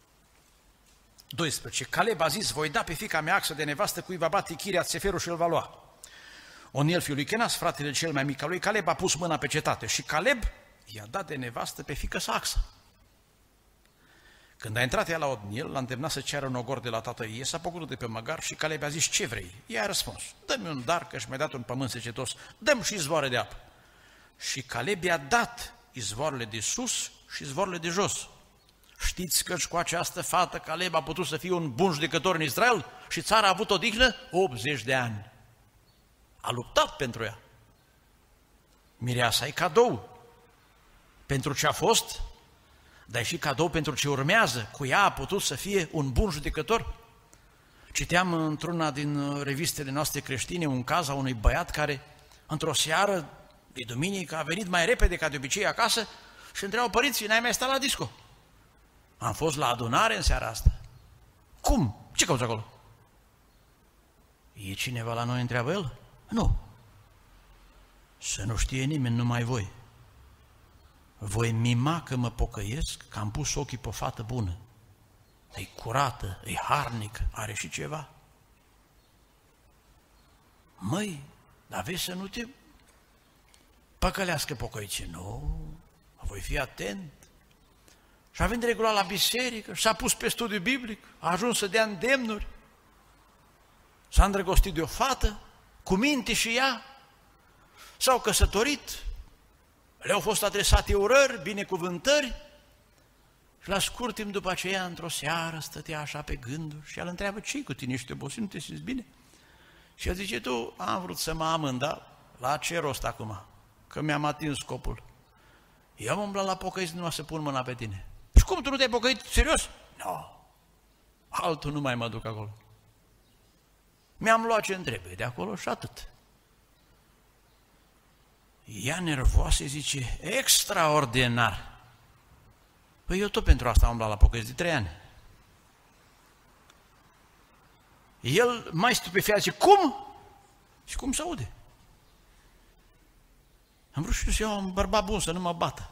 12. Caleb a zis, voi da pe fiica mea Axa de nevastă cui va bate Chiriat Seferul și îl va lua. Oniel, fiul lui Kenas, fratele cel mai mic al lui Caleb, a pus mâna pe cetate și Caleb i-a dat de nevastă pe fiică sa Axa. Când a intrat ea la Oniel, l-a îndemnat să ceară un ogor de la tatăl ei, s-a pocurut de pe măgar și Caleb a zis, ce vrei? Ea a răspuns, dă-mi un dar că și mi-a dat un pământ secetos, dă-mi și izvoare de apă. Și Caleb i-a dat izvoarele de sus și izvoarele de jos. Știți că cu această fată Caleb a putut să fie un bun judecător în Israel și țara a avut odihnă 80 de ani. A luptat pentru ea. Mireasa e cadou pentru ce a fost, dar e și cadou pentru ce urmează. Cu ea a putut să fie un bun judecător. Citeam într-una din revistele noastre creștine un caz a unui băiat care într-o seară de duminică a venit mai repede ca de obicei acasă și întreabă, părinții, n-ai mai stat la disco? Am fost la adunare în seara asta. Cum? Ce cauți acolo? E cineva la noi, întreabă el? Nu. Să nu știe nimeni, numai voi. voi mima că mă pocăiesc, că am pus ochii pe o fată bună. E curată, e harnică, are și ceva. Măi, dar vezi să nu te păcălească pocăiții. Nu, voi fi atent. Și a venit regulat la biserică, și s-a pus pe studiu biblic, a ajuns să dea îndemnuri, s-a îndrăgostit de o fată, cu minte și ea, s-au căsătorit, le-au fost adresate urări, binecuvântări, și la scurt timp după aceea, într-o seară, stătea așa pe gânduri și el întreabă: ce-i cu tine, ești obosit, nu te simți bine? Și el zice: tu, am vrut să mă amând, dar la ce rost acum? Că mi-am atins scopul. Eu am umblat la pocăit numai să pun mâna pe tine. Și cum, tu nu te-ai pocăit? Serios? Nu. Altul nu mai mă duc acolo. Mi-am luat ce-mi trebuie de acolo și atât. Ea nervoasă zice: extraordinar. Păi eu tot pentru asta am umblat la pocăit de 3 ani. El mai stupefiat zice: cum? Și cum se aude? Am vrut și eu să iau un bărbat bun să nu mă bată.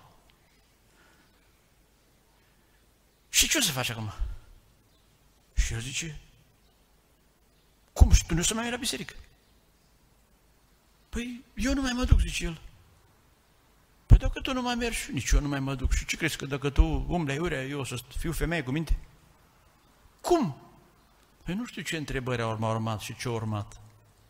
Și ce o să faci acum? Și el zice: cum? Și tu nu o să mai mergi la biserică? Păi eu nu mai mă duc, zice el. Păi dacă tu nu mai mergi, nici eu nu mai mă duc. Și ce crezi, că dacă tu umbli aiurea, eu o să fiu femeie cu minte? Cum? Păi nu știu ce întrebări au urmat și ce au urmat.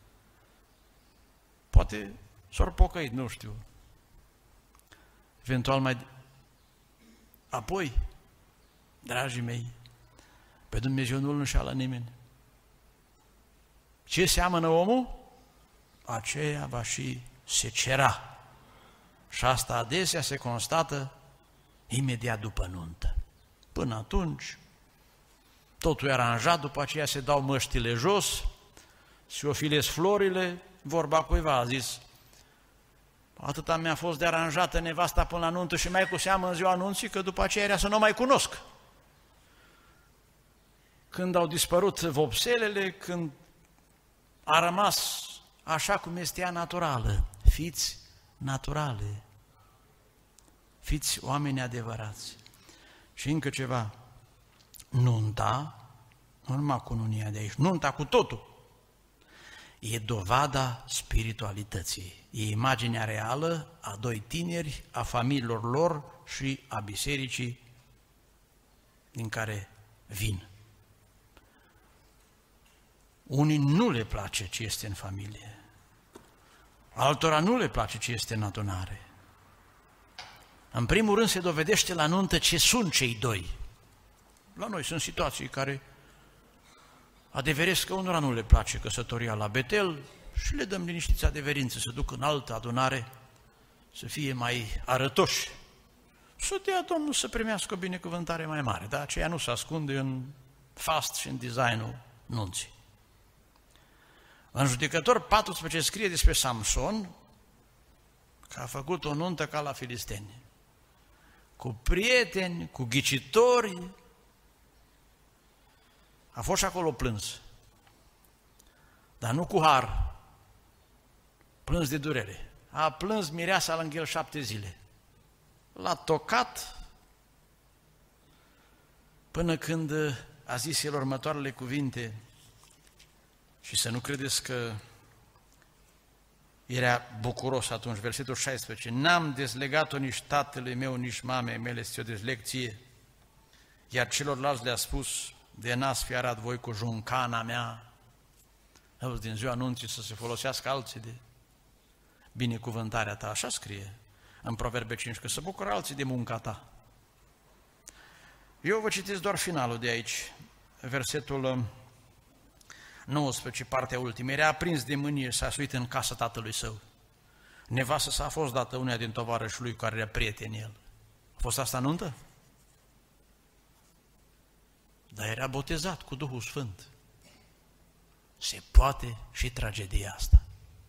Poate s-au pocăit, nu știu. Eventual mai... Apoi, dragii mei, pe Dumnezeu nu-L înșală nimeni. Ce seamănă omul, aceea va și secera. Și asta adesea se constată imediat după nuntă. Până atunci, totul e aranjat, după aceea se dau măștile jos, se ofilez florile, vorba cuiva a zis: atâta mi-a fost de aranjată nevasta până la nuntă și mai cu seamă în ziua anunții, că după aceea era să nu mai cunosc. Când au dispărut vopselele, când a rămas așa cum este ea naturală, fiți naturale, fiți oameni adevărați. Și încă ceva, nunta, nu numai cununia de aici, nunta cu totul, e dovada spiritualității, e imaginea reală a 2 tineri, a familiilor lor și a bisericii din care vin. Unii nu le place ce este în familie, altora nu le place ce este în adunare. În primul rând se dovedește la nuntă ce sunt cei 2. La noi sunt situații care adeveresc că unora nu le place căsătoria la Betel și le dăm liniștiți adeverință să duc în altă adunare, să fie mai arătoși, să dea Domnul să primească o binecuvântare mai mare, dar aceea nu se ascunde în fast și în designul nunții. În Judecători 14 scrie despre Samson că a făcut o nuntă ca la filisteni, cu prieteni, cu ghicitori. A fost și acolo plâns, dar nu cu har, plâns de durere. A plâns mireasa lângă el 7 zile. L-a tocat până când a zis el următoarele cuvinte. Și să nu credeți că era bucuros atunci, versetul 16: n-am dezlegat-o nici tatălui meu, nici mamei mele să o dezleg ție, iar celorlalți le-a spus: de n-ați fi arat voi cu juncana mea. Auzi, din ziua anunții să se folosească alții de binecuvântarea ta, așa scrie în Proverbe 5, că se bucură alții de munca ta. Eu vă citesc doar finalul de aici, versetul 19, partea ultimă. Era aprins de mânie și s-a suit în casa tatălui său. Nevastă s-a fost dată uneia din tovarășul lui care era prieten el. A fost asta nuntă? Dar era botezat cu Duhul Sfânt. Se poate și tragedia asta.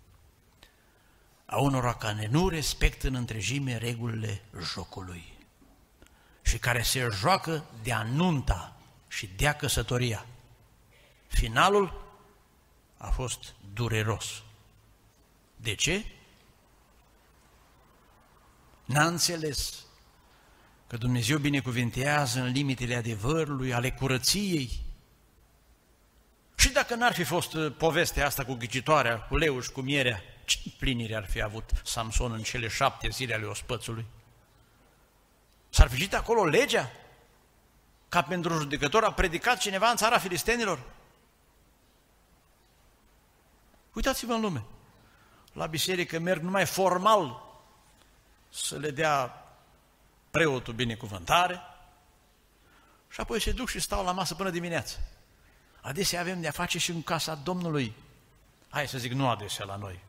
A unora care nu respectă în întregime regulile jocului și care se joacă de-a nunta și de-a căsătoria. Finalul a fost dureros. De ce? N-a înțeles că Dumnezeu binecuvintează în limitele adevărului, ale curăției. Și dacă n-ar fi fost povestea asta cu ghicitoarea, cu leu și cu mierea, ce plinire ar fi avut Samson în cele 7 zile ale ospățului? S-ar fi citit acolo legea? Ca pentru judecător a predicat cineva în țara filistenilor? Uitați-vă în lume. La biserică merg numai formal să le dea preotul binecuvântare și apoi se duc și stau la masă până dimineață. Adesea avem de-a face și în casa Domnului. Hai să zic, nu adesea la noi.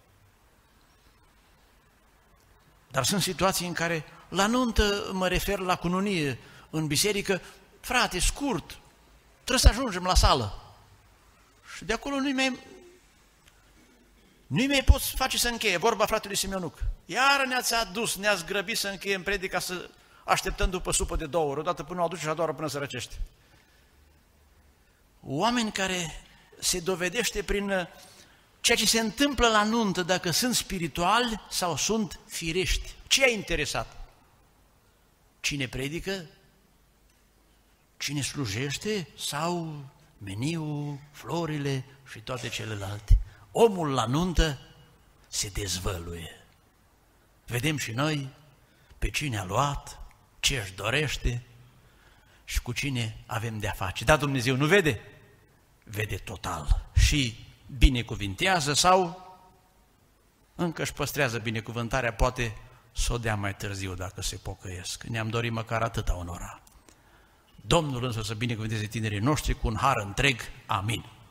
Dar sunt situații în care, la nuntă mă refer la cununie în biserică, frate, scurt, trebuie să ajungem la sală. Și de acolo nu-i mai poți face să încheie, vorba fratelui Simeonuc. Iar ne-ați adus, ne-ați grăbit să încheiem predica, să așteptăm după supă de 2 ori, odată până o aduce și a doua oră până se răcește. Oameni care se dovedește prin ceea ce se întâmplă la nuntă, dacă sunt spirituali sau sunt firești. Ce i-a interesat? Cine predică? Cine slujește? Sau meniul, florile și toate celelalte? Omul la nuntă se dezvăluie. Vedem și noi pe cine a luat, ce își dorește și cu cine avem de-a face. Dar Dumnezeu nu vede? Vede total și binecuvintează sau încă își păstrează binecuvântarea, poate să o dea mai târziu dacă se pocăiesc. Ne-am dorit măcar atâta onora. Domnul însă să binecuvânteze tinerii noștri cu un har întreg. Amin.